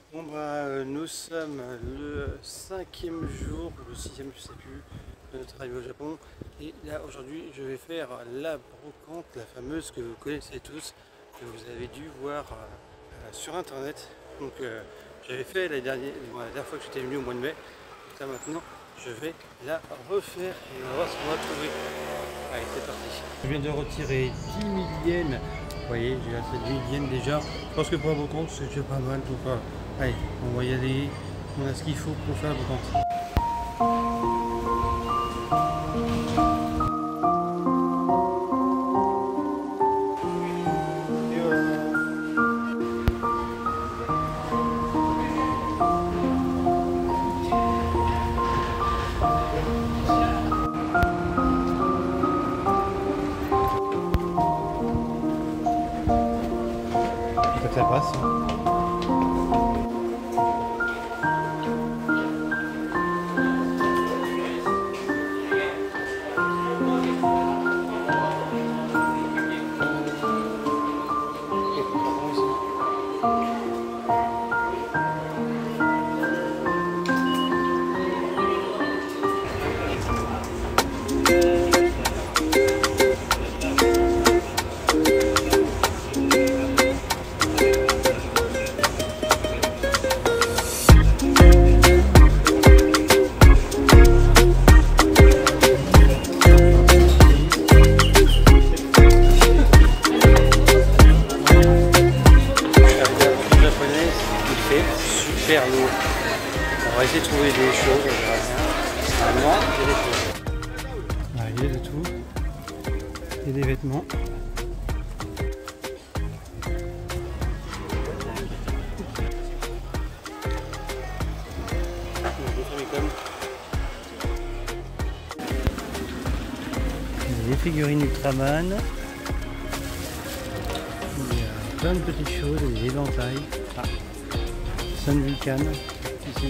Bon nous sommes le 5e jour, ou le 6e je sais plus, de notre arrivée au Japon. Et là aujourd'hui je vais faire la brocante, la fameuse que vous connaissez tous, que vous avez dû voir sur internet. Donc j'avais fait la dernière fois que j'étais venu au mois de mai. Donc là maintenant je vais la refaire et on va voir ce qu'on va trouver. Allez c'est parti. Je viens de retirer 10 000 yens. Vous voyez, j'ai assez de 1000 yens déjà. Je pense que pour la brocante c'est déjà pas mal. Donc allez, on va y aller. On a ce qu'il faut pour faire la brocante. Ça passe. Super lourd. On va essayer de trouver des choses, on verra bien. Vraiment, il y a des choses. Voilà, il y a de tout. Il y a des vêtements. Il y a des figurines Ultraman. Il y a plein de petites choses, des éventails. Sun Vulcan, ici.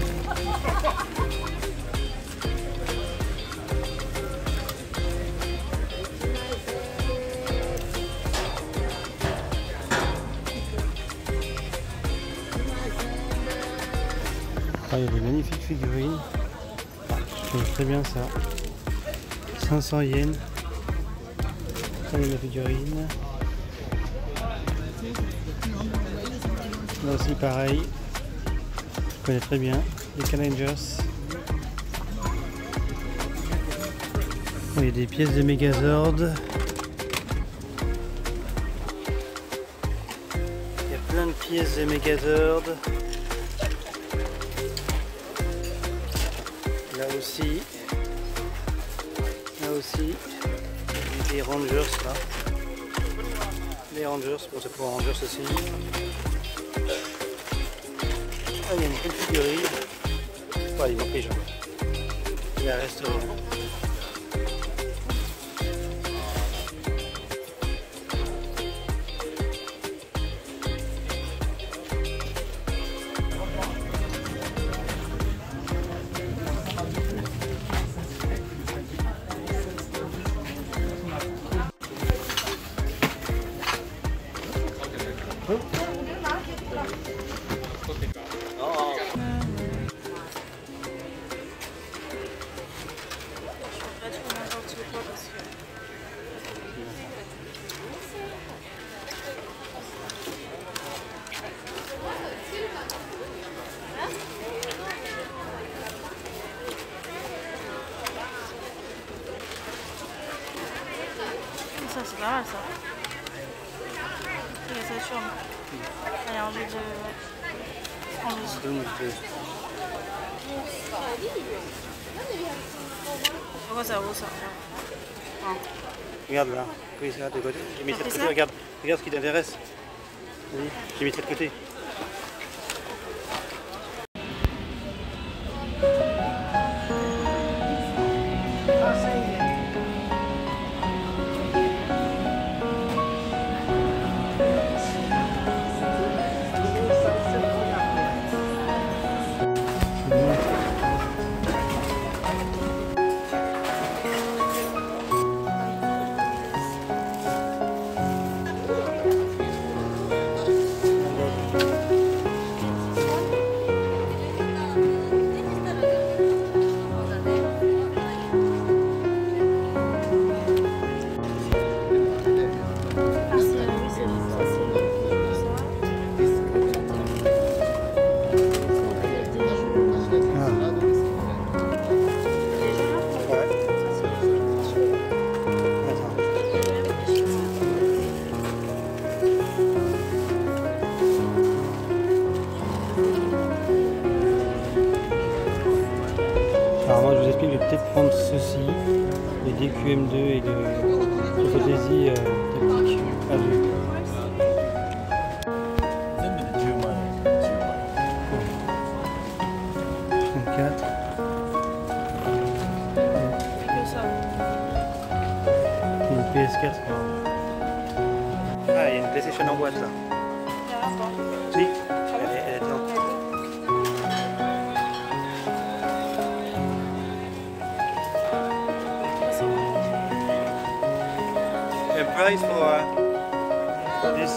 Ah, il y a des magnifiques figurines. Je trouve très bien ça. 500 yens. Ça y est la figurine. Là aussi pareil. Je connais très bien les Challengers. Il y a des pièces de Megazord. Il y a plein de pièces de Megazord. Là aussi. Là aussi. Les Rangers là. Les Rangers, bon c'est pour Rangers aussi. Ah, il y a une petite figurine. Oh, il manque les gens. Il y a un restaurant. Ça c'est pas mal ça. Il y a ça sur moi. Il y a un jeu de... Pourquoi ça vaut ça? Regarde là, oui, ça de côté. J'ai mis ça de côté, regarde ce qui t'intéresse. Oui, j'ai mis ça de côté. peut-être prendre ceci, les DQM2 et le Phototésie tactique à vue. 全部で10万円。 34. Que ça. Une PS4. Ah, il y a une PlayStation en boîte là. Il y a rien pas. Si, elle est dedans. The price for this.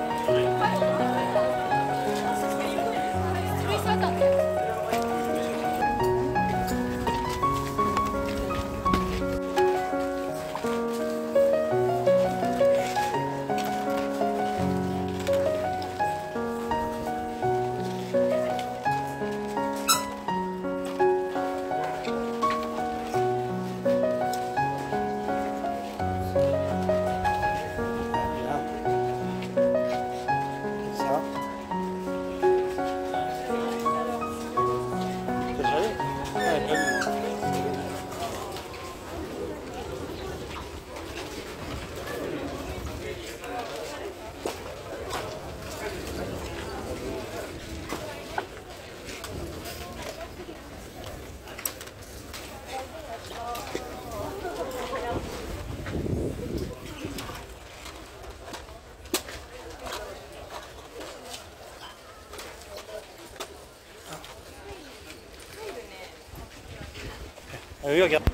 Ah oui, regarde.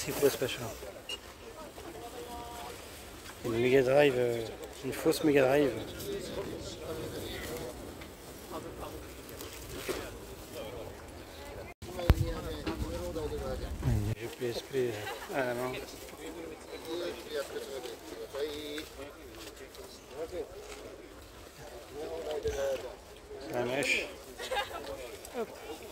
c'est quoi ce machin? Une Mega Drive, une fausse Mega Drive. Des jeux PSP à la main. La mèche. Hop.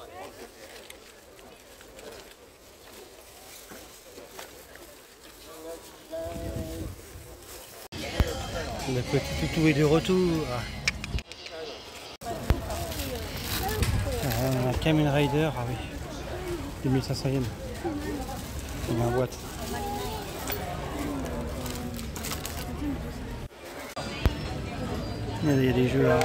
Le petit toutou est de retour. Un Kamen Rider, ah oui, 2500 yens. C'est ma boîte. Il y a des jeux là.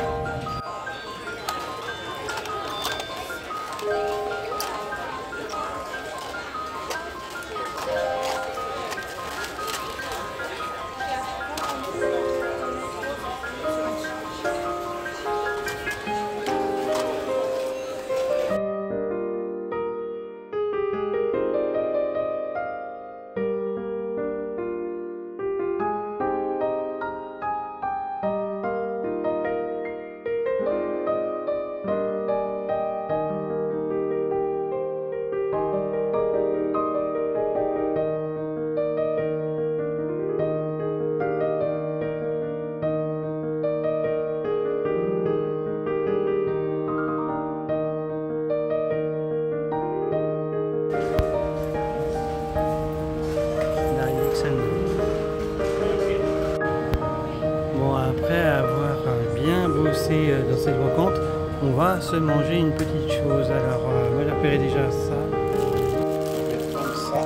Bon, après avoir bien bossé dans cette brocante, on va se manger une petite chose. Alors, moi j'ai repéré déjà ça. Je vais prendre ça.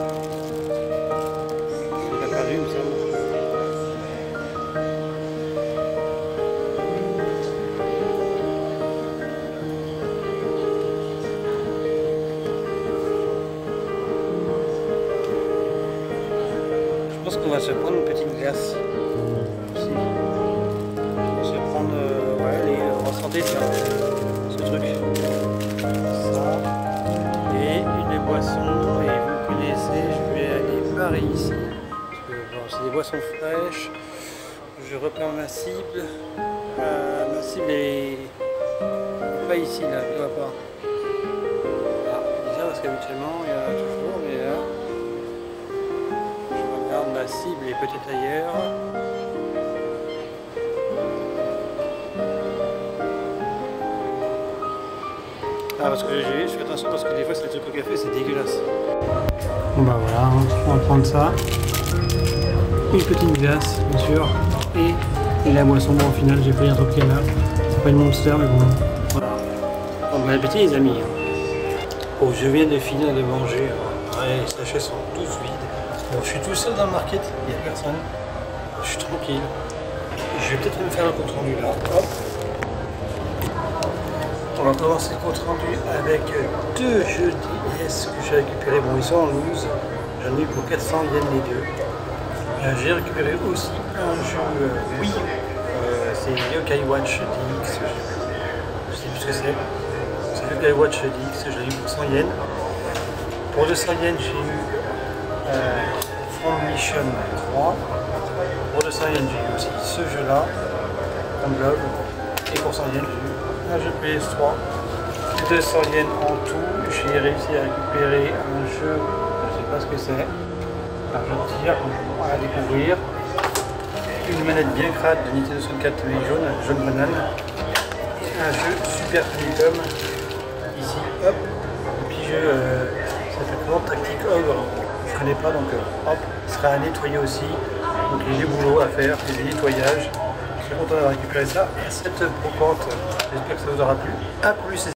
C'est la perdu, il me semble. Je pense qu'on va se prendre une petite glace. Aussi. On va se prendre, on va sentir ce truc. Ça. Et une boisson. Et vous connaissez, je vais aller par ici. Parce que bon, c'est des boissons fraîches. Je reprends ma cible. Ma cible est pas ici, là, je ne vois pas. Ah, bizarre parce qu'habituellement il y en a toujours, mais là. Ma cible est peut-être ailleurs. Ah, parce que je fais attention parce que des fois c'est des trucs au café, c'est dégueulasse. Bon bah voilà, on va prendre ça. Une petite glace, bien sûr. Et la boisson. Bon, au final, j'ai pris un truc canard. C'est pas une Monster, mais bon. Voilà. Bon appétit les amis. Bon, je viens de finir de manger. Ouais, les sachets sont tous vides. Bon, je suis tout seul dans le market, il n'y a personne. Je suis tranquille. Je vais peut-être me faire un compte rendu là. Hop. On va commencer le compte rendu avec deux jeux DS que j'ai récupérés. Bon, ils sont en loose. J'en ai eu pour 400 yens les deux. J'ai récupéré aussi un jeu Wii. C'est Yokai Watch DX. Je sais plus ce que c'est. C'est Yokai Watch DX. J'en ai eu pour 100 yens. Pour 200 yens, j'ai eu From Mission 3. Pour 200 yens, j'ai eu aussi ce jeu-là, comme blog. Et pour 100 yens, j'ai eu un jeu PS3. 200 yens en tout. J'ai réussi à récupérer un jeu, je ne sais pas ce que c'est. Un jeu de tir à découvrir. Une manette bien crade de Nintendo 64 jaune banane. Et un jeu Super Famicom. Ici, hop. Un petit jeu, ça s'appelle comment, Tactique Ogre. Je connais pas, donc hop, il sera à nettoyer aussi. Donc il y a des boulots à faire, des nettoyages. Je suis content d'avoir récupéré ça. Cette brocante, j'espère que ça vous aura plu. A plus.